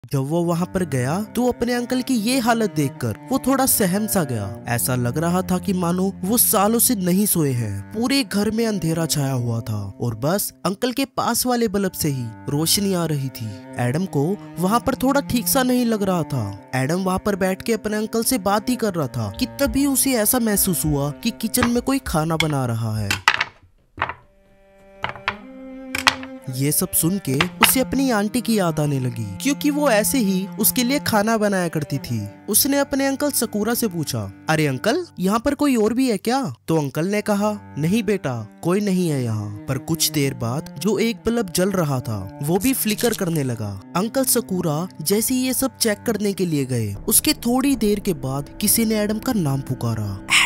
जब वो वहाँ पर गया तो अपने अंकल की ये हालत देखकर वो थोड़ा सहम सा गया। ऐसा लग रहा था कि मानो वो सालों से नहीं सोए हैं। पूरे घर में अंधेरा छाया हुआ था और बस अंकल के पास वाले बल्ब से ही रोशनी आ रही थी। एडम को वहाँ पर थोड़ा ठीक सा नहीं लग रहा था। एडम वहाँ पर बैठ के अपने अंकल से बात ही कर रहा था कि तभी उसे ऐसा महसूस हुआ कि किचन में कोई खाना बना रहा है। ये सब सुन के उसे अपनी आंटी की याद आने लगी, क्योंकि वो ऐसे ही उसके लिए खाना बनाया करती थी। उसने अपने अंकल सकूरा से पूछा, अरे अंकल, यहाँ पर कोई और भी है क्या? तो अंकल ने कहा, नहीं बेटा, कोई नहीं है यहाँ। पर कुछ देर बाद जो एक बल्ब जल रहा था वो भी फ्लिकर करने लगा। अंकल सकूरा जैसे ये सब चेक करने के लिए गए, उसके थोड़ी देर के बाद किसी ने एडम का नाम पुकारा।